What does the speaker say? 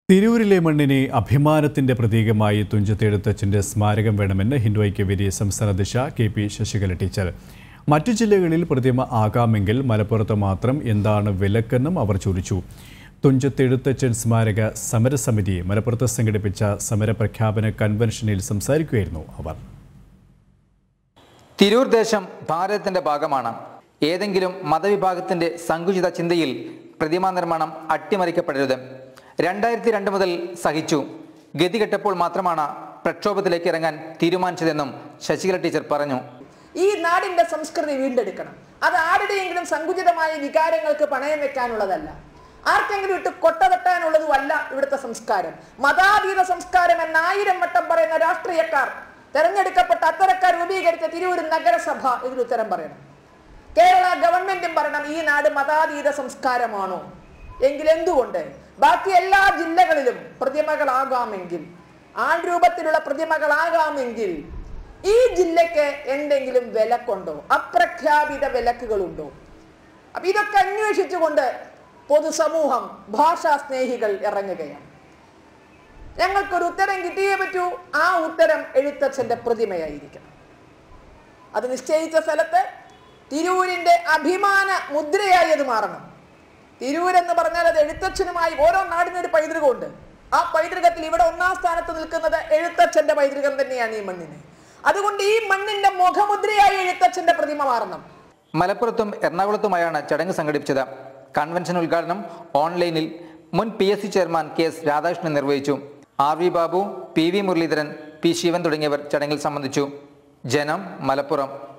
തിരൂരിലെ മണ്ണിനെ അഭിമാനത്തിന്റെ പ്രതീകമായി തുഞ്ചത്തെഴുത്തച്ഛന്റെ സ്മാരകം വേണമെന്ന് ഹിന്ദു ഐക്യവേദി സംസ്ഥാന അധ്യക്ഷ K.P.SURESH ടീച്ചർ. മറ്റു ജില്ലകളിൽ പ്രതിമ ആകാമെങ്കിൽ മലപ്പുറത്ത് മാത്രം എന്താണ് വിലക്കെന്നും അവർ ചോദിച്ചു. തുഞ്ചത്തെഴുത്തച്ഛൻ സ്മാരക സമരസമിതി മലപ്പുറത്ത് സംഘടിപ്പിച്ച സമരപ്രഖ്യാപന കൺവെൻഷനിൽ സംസാരിക്കുകയായിരുന്നു അവർ. തിരൂർ ദേശം ഭാരതത്തിന്റെ ഭാഗമാണ്. ഏതെങ്കിലും മതവിഭാഗത്തിന്റെ സങ്കുചിത ചിന്തയിൽ പ്രതിമാ നിർമ്മാണം അട്ടിമറിക്കപ്പെടരുത്. 2002 മുതൽ സഹിച്ചു. ഗതികെട്ടപ്പോൾ മാത്രമാണ് പ്രക്ഷോഭത്തിലേക്ക് ഇറങ്ങാൻ തീരുമാനിച്ചതെന്നും ശശികല ടീച്ചർ പറഞ്ഞു. ഈ നാടിന്റെ സംസ്കൃതി വീണ്ടെടുക്കണം. അത് ആരുടെയെങ്കിലും സങ്കുചിതമായ വികാരങ്ങൾക്ക് പണയം വെക്കാനുള്ളതല്ല, ആർക്കെങ്കിലും ഇട്ട് കൊട്ടതട്ടാനുള്ളതുമല്ല ഇവിടുത്തെ സംസ്കാരം. മതാതീത സംസ്കാരം എന്ന് 1000 വട്ടം പറയുന്ന രാഷ്ട്രീയക്കാർ, തെരഞ്ഞെടുക്കപ്പെട്ട അത്തരക്കാർ രൂപീകരിച്ച തിരൂർ നഗരസഭ ഇതിന് ഉത്തരം പറയണം. കേരള ഗവൺമെന്റും പറയണം, ഈ നാട് മതാതീത സംസ്കാരമാണോ? എങ്കിൽ എന്തുകൊണ്ട് ബാക്കി എല്ലാ ജില്ലകളിലും പ്രതിമകളാകാമെങ്കിൽ, ആൾരൂപത്തിലുള്ള പ്രതിമകളാകാമെങ്കിൽ ഈ ജില്ലയ്ക്ക് എന്തെങ്കിലും വിലക്കുണ്ടോ? അപ്രഖ്യാപിത വിലക്കുകളുണ്ടോ? അപ്പൊ ഇതൊക്കെ അന്വേഷിച്ചുകൊണ്ട് പൊതുസമൂഹം, ഭാഷാ സ്നേഹികൾ ഇറങ്ങുകയാണ്. ഞങ്ങൾക്കൊരു ഉത്തരം കിട്ടിയേ പറ്റൂ. ആ ഉത്തരം എഴുത്തച്ഛന്റെ പ്രതിമയായിരിക്കണം. അത് നിശ്ചയിച്ച സ്ഥലത്ത് തിരൂരിന്റെ അഭിമാന മുദ്രയായി അത് മാറണം. തിരൂരെന്ന് പറഞ്ഞാൽ അത് എഴുത്തച്ഛനുമായി ഓരോ നാടിനൊരു പൈതൃകമുണ്ട്. ആ പൈതൃകത്തിൽ ഇവിടെ 1ാം സ്ഥാനത്ത് നിൽക്കുന്നത് എഴുത്തച്ഛന്റെ പൈതൃകം തന്നെയാണ് ഈ മണ്ണിന്. അതുകൊണ്ട് ഈ മണ്ണിന്റെ മുഖമുദ്രയായി എഴുത്തച്ഛന്റെ പ്രതിമ മാറണം. മലപ്പുറത്തും എറണാകുളത്തുമായാണ് ചടങ്ങ് സംഘടിപ്പിച്ചത്. കൺവെൻഷൻ ഉദ്ഘാടനം ഓൺലൈനിൽ മുൻ PSC ചെയർമാൻ K.S. രാധാകൃഷ്ണൻ നിർവഹിച്ചു. R.V. Babu, P.V. Muraleedharan, P. Shivan തുടങ്ങിയവർ ചടങ്ങിൽ സംബന്ധിച്ചു. ജനം, മലപ്പുറം.